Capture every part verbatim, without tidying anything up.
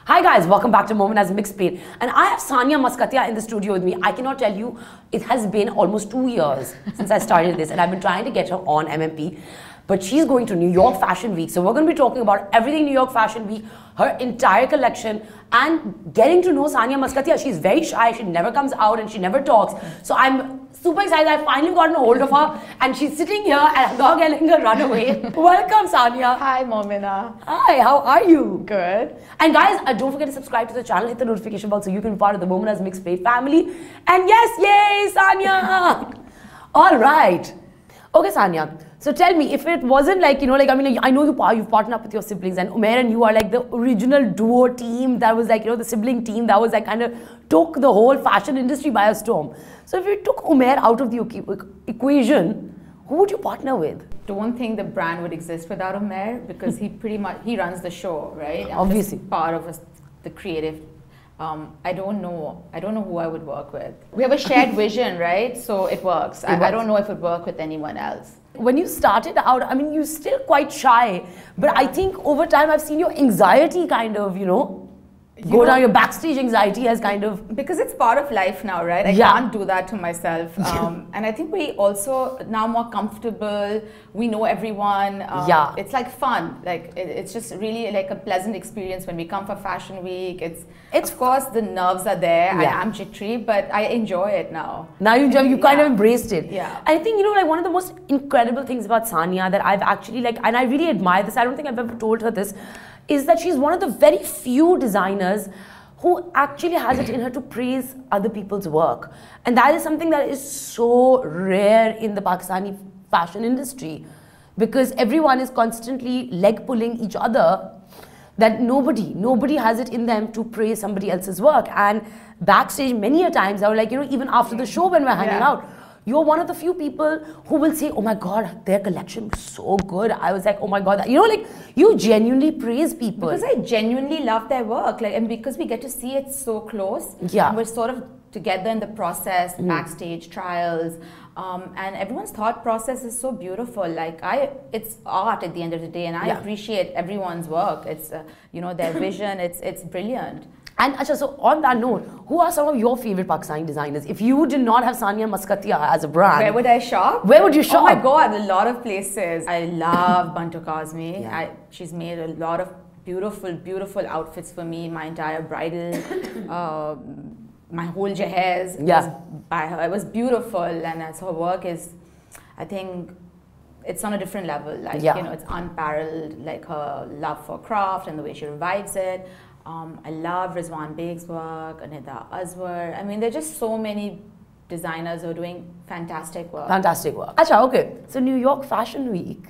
Hi guys, welcome back to Mominas Mixedplate. And I have Sania Maskatiya in the studio with me. I cannot tell you, it has been almost two years since I started this and I've been trying to get her on M M P. But she's going to New York Fashion Week. So we're going to be talking about everything New York Fashion Week, her entire collection, and getting to know Sania Maskatiya. She's very shy, she never comes out and she never talks. So I'm super excited. I finally gotten a hold of her and she's sitting here and I'm not letting her run away. Welcome, Sania. Hi, Momina. Hi, how are you? Good. And guys, uh, don't forget to subscribe to the channel, hit the notification bell so you can be part of the Mominas Mixedplate family. And yes, yay, Sania! All right. Okay, Sania. So tell me, if it wasn't like, you know, like, I mean, like, I know you, you've partnered up with your siblings and Umair and you are like the original duo team that was like, you know, the sibling team that was like kind of took the whole fashion industry by a storm. So if you took Umair out of the equation, who would you partner with? Don't think the brand would exist without Umair because he pretty much, he runs the show, right? I'm Obviously. just part of a, the creative. Um, I don't know. I don't know who I would work with. We have a shared vision, right? So it works. It I, works. I don't know if it would work with anyone else. When you started out, I mean, you're still quite shy, but I think over time I've seen your anxiety kind of, you know, You go know, down, your backstage anxiety has kind of... Because it's part of life now, right? I Yeah. can't do that to myself. Um, and I think we also now more comfortable. We know everyone. Um, Yeah. It's like fun. Like it, it's just really like a pleasant experience when we come for Fashion Week. It's, It's- of course, the nerves are there. Yeah. I am jittery, but I enjoy it now. Now you, you kind Yeah. of embraced it. Yeah. I think, you know, like one of the most incredible things about Sania that I've actually like, and I really admire this, I don't think I've ever told her this, is that she's one of the very few designers who actually has it in her to praise other people's work. And that is something that is so rare in the Pakistani fashion industry because everyone is constantly leg pulling each other that nobody, nobody has it in them to praise somebody else's work. And backstage many a times I was like, you know, even after the show when we're hanging Yeah. out, you're one of the few people who will say, oh my God, their collection was so good. I was like, oh my God, you know, like you genuinely praise people. Because I genuinely love their work, like, and because we get to see it so close. Yeah. And we're sort of together in the process, mm. backstage trials, um, and everyone's thought process is so beautiful. Like I, it's art at the end of the day, and I Yeah. appreciate everyone's work. It's, uh, you know, their vision. It's it's brilliant. And Asha, so on that note, who are some of your favorite Pakistani designers? If you did not have Sania Maskatiya as a brand, Where would I shop? Where would you shop? Oh my God, a lot of places. I love Bantu Kazmi. Yeah. I, she's made a lot of beautiful, beautiful outfits for me. My entire bridal, uh, my whole jahez Yeah. was by her. It was beautiful, and as her work is, I think, it's on a different level. Like Yeah. you know, it's unparalleled. Like her love for craft and the way she revives it. Um, I love Rizwan Beg's work, Anita Azwar. I mean, there are just so many designers who are doing fantastic work. Fantastic work. Acha, okay. So New York Fashion Week.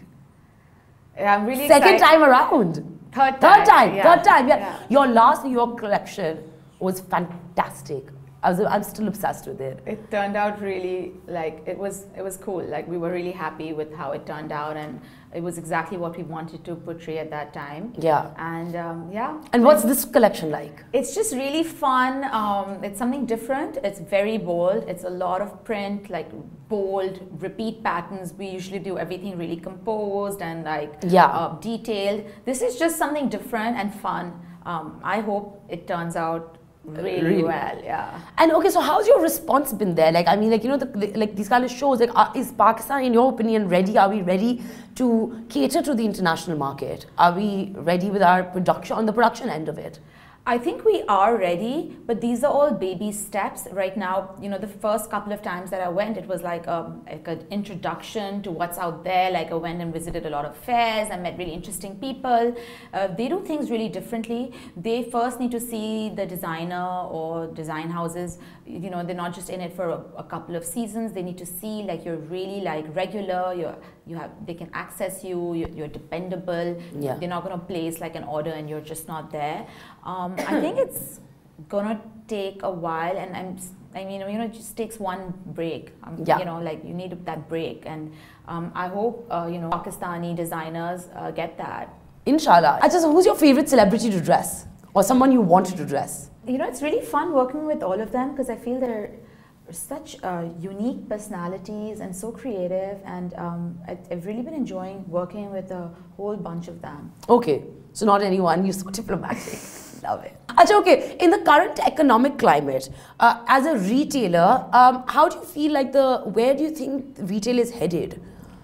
I'm really Second excited. time around. Third time. Third time. Yeah. Third time. Yeah. Yeah. Your last New York collection was fantastic. I was, I'm still obsessed with it. It turned out really like it was. It was cool. Like we were really happy with how it turned out, and it was exactly what we wanted to portray at that time. Yeah. And um, yeah. And what's this collection like? It's just really fun. Um, it's something different. It's very bold. It's a lot of print, like bold, repeat patterns. We usually do everything really composed and like Yeah. uh, detailed. This is just something different and fun. Um, I hope it turns out really, Really? well. Yeah. And okay, so how's your response been there? Like, I mean, like, you know, the, the, like these kind of shows, like, are, is Pakistan, in your opinion, ready? Are we ready to cater to the international market? Are we ready with our production, on the production end of it? I think we are ready, but these are all baby steps right now. You know, the first couple of times that I went, it was like, a, like an introduction to what's out there. Like I went and visited a lot of fairs. I met really interesting people. Uh, they do things really differently. They first need to see the designer or design houses. You know, they're not just in it for a, a couple of seasons. They need to see like you're really like regular. You're you have they can access you. You're, you're dependable. Yeah. They're not going to place like an order and you're just not there. Um, I think it's gonna take a while, and I'm. I mean, you know, it just takes one break. Um, Yeah. You know, like you need that break, and um, I hope uh, you know Pakistani designers uh, get that. Inshallah. Acha, so who's your favorite celebrity to dress, or someone you wanted to dress? You know, it's really fun working with all of them because I feel they're such uh, unique personalities and so creative, and um, I, I've really been enjoying working with a whole bunch of them. Okay, so not anyone. You're so diplomatic. Love it. Achha, okay, in the current economic climate, uh, as a retailer, um, how do you feel like the, where do you think retail is headed?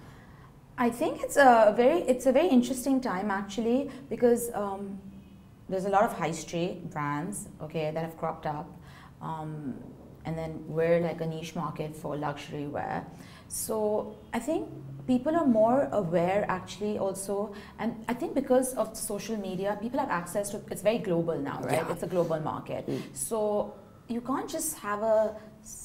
I think it's a very, it's a very interesting time actually, because um, there's a lot of high street brands, okay, that have cropped up. Um, and then we're like a niche market for luxury wear. So I think people are more aware actually also, and I think because of social media, people have access to, it's very global now, right? Yeah. It's a global market. Mm. So you can't just have a,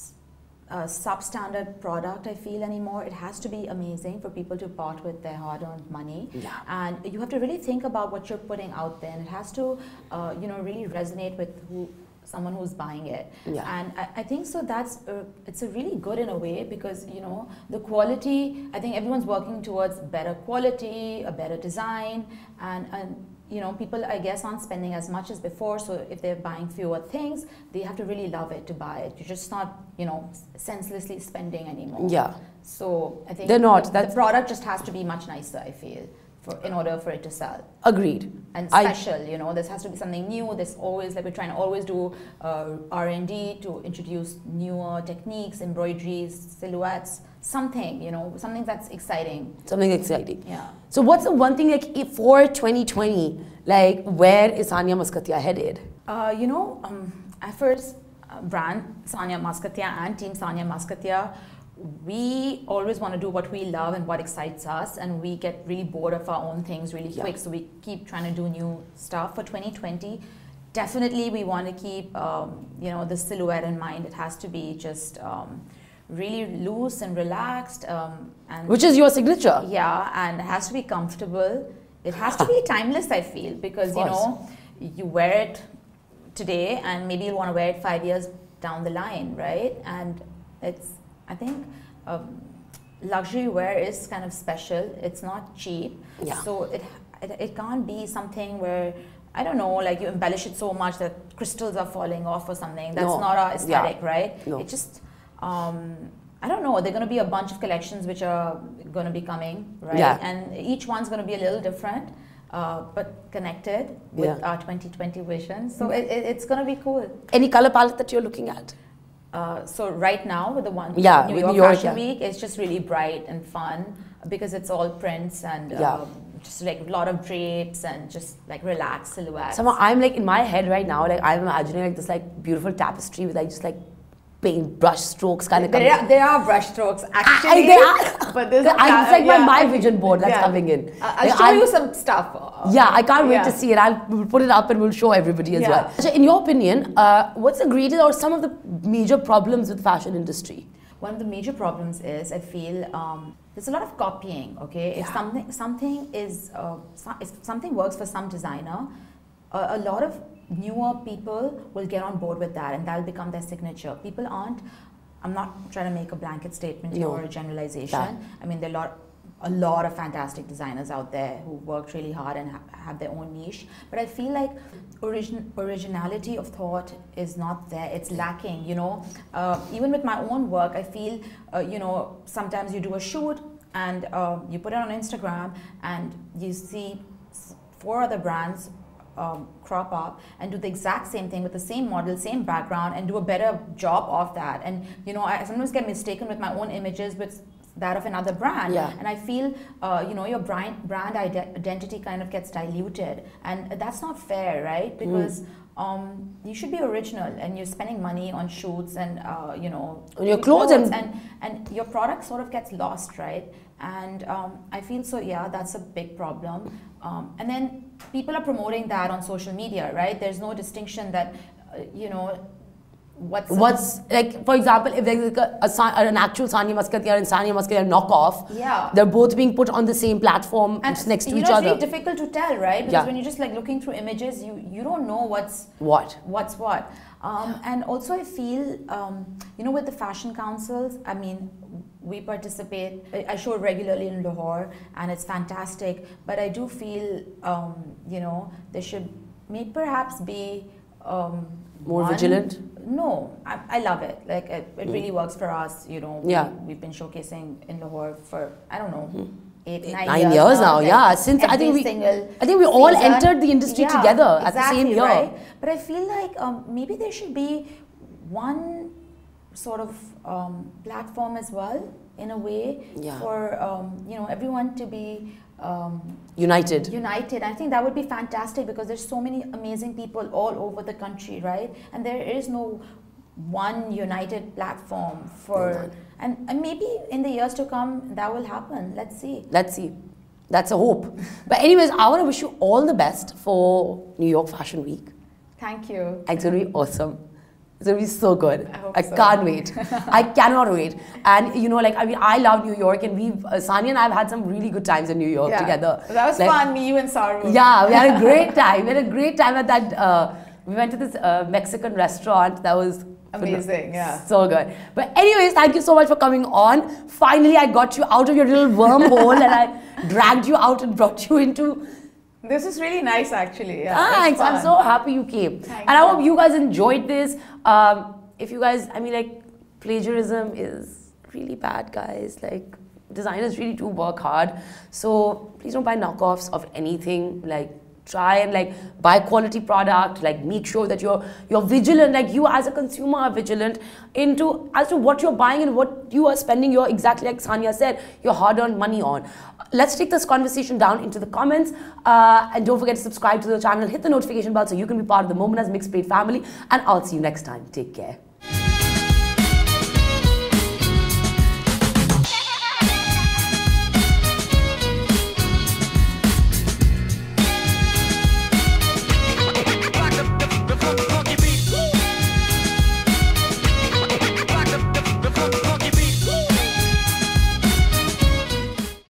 a substandard product, I feel, anymore. It has to be amazing for people to part with their hard-earned money. Yeah. And you have to really think about what you're putting out there, and it has to, uh, you know, really resonate with who, someone who's buying it. Yeah. And I, I think so that's, uh, it's a really good in a way, because, you know, the quality, I think everyone's working towards better quality, a better design, and, and you know, people, I guess, aren't spending as much as before, so if they're buying fewer things, they have to really love it to buy it. You're just not, you know, senselessly spending anymore. Yeah. So I think they're not. The, That's the product just has to be much nicer, I feel, for, in order for it to sell. Agreed. And special, I, you know, this has to be something new. There's always, like, we're trying to always do uh, R and D to introduce newer techniques, embroideries, silhouettes, something, you know, something that's exciting. Something exciting. Yeah. So what's the one thing, like, for twenty twenty, like, where is Sania Maskatiya headed? Uh, you know, um, at first, uh, brand Sania Maskatiya and team Sania Maskatiya, we always want to do what we love and what excites us, and we get really bored of our own things really yeah. quick, so we keep trying to do new stuff. For twenty twenty, definitely we want to keep um, you know, the silhouette in mind. It has to be just um, really loose and relaxed, um, and which is your signature. Yeah, and it has to be comfortable. It has to be timeless, I feel, because, you know, you wear it today and maybe you want to wear it five years down the line, right? And it's, I think um, luxury wear is kind of special. It's not cheap. Yeah. So it, it, it can't be something where, I don't know, like you embellish it so much that crystals are falling off or something. That's no. not our aesthetic, yeah. right? No. It just, um, I don't know, there are going to be a bunch of collections which are going to be coming, right? Yeah. And each one's going to be a little different, uh, but connected with yeah. our twenty twenty vision. So mm. it, it, it's going to be cool. Any color palette that you're looking at? Uh, so right now with the one yeah, New York Fashion yeah. Week, it's just really bright and fun because it's all prints and yeah. um, just like a lot of drapes and just like relaxed silhouettes. Somehow I'm like in my head right now, like I'm imagining like this like beautiful tapestry with like just like paint brush strokes kind of there coming. Are, there are brush strokes actually, I, are, but there's I, it's like yeah. my, my vision board that's yeah. coming in. I'll like, show I'm, you some stuff. Yeah, I can't wait yeah. to see it. I'll we'll put it up and we'll show everybody as yeah. well. So in your opinion, uh, what's the greatest or some of the major problems with the fashion industry? One of the major problems is I feel um, there's a lot of copying. Okay, yeah. if something something is uh, so, if something works for some designer, uh, a lot of newer people will get on board with that, and that'll become their signature. People aren't. I'm not trying to make a blanket statement no. or a generalization. Yeah. I mean, there are a lot, a lot of fantastic designers out there who worked really hard and ha have their own niche. But I feel like origin originality of thought is not there. It's lacking, you know. Uh, even with my own work, I feel, uh, you know, sometimes you do a shoot and uh, you put it on Instagram and you see four other brands Um, crop up and do the exact same thing with the same model, same background, and do a better job of that. And you know, I sometimes get mistaken with my own images with that of another brand. Yeah. And I feel, uh, you know, your brand brand ide identity kind of gets diluted, and that's not fair, right? Because mm. um, you should be original, and you're spending money on shoots and uh, you know, on your clothes, clothes and, and and your product sort of gets lost, right? And um, I feel so. Yeah, that's a big problem. Um, and then people are promoting that on social media, right? There's no distinction that, uh, you know, what's... What's, like, for example, if there's like a, a, an actual Sania Maskatiya and Sania Maskatiya knockoff, yeah. they're both being put on the same platform and next to you each know, other. It's really difficult to tell, right? Because yeah. when you're just like looking through images, you, you don't know what's... What? What's what. Um, and also I feel, um, you know, with the fashion councils, I mean, we participate, I show it regularly in Lahore and it's fantastic, but I do feel, um, you know, there should may perhaps be um, more one, vigilant? No, I, I love it. Like it, it mm. really works for us, you know. Yeah. We, we've been showcasing in Lahore for, I don't know, mm. eight, nine, nine years, years now. now, Like yeah. Since I think we, single I think we all season. entered the industry Yeah, together exactly, at the same year. Right? But I feel like um, maybe there should be one sort of um, platform as well, in a way, yeah. for um, you know, everyone to be um, united. United. I think that would be fantastic, because there's so many amazing people all over the country, right? And there is no one united platform for, no, and, and maybe in the years to come that will happen. Let's see. Let's see. That's a hope. But anyways, I want to wish you all the best for New York Fashion Week. Thank you. It's going to be awesome. It's going to be so good. I hope I so. can't wait. I cannot wait. And you know, like, I mean, I love New York, and we've, uh, Sania and I have had some really good times in New York Yeah. together. That was like, fun, me, you and Saru. Yeah, we had a great time. We had a great time at that, uh, we went to this uh, Mexican restaurant that was amazing, yeah. So good. But anyways, thank you so much for coming on. Finally, I got you out of your little wormhole and I dragged you out and brought you into... This is really nice, actually. Yeah, Thanks. I'm so happy you came. Thank and I you. hope you guys enjoyed this. Um, if you guys, I mean, like, plagiarism is really bad, guys. Like, designers really do work hard. So please don't buy knockoffs of anything. Like, try and like buy quality product, like make sure that you're you're vigilant, like you as a consumer are vigilant into as to what you're buying and what you are spending your, exactly like Sania said, your hard-earned money on. Let's take this conversation down into the comments, uh, and don't forget to subscribe to the channel, hit the notification bell so you can be part of the Mominas Mixed Plate family, and I'll see you next time. Take care.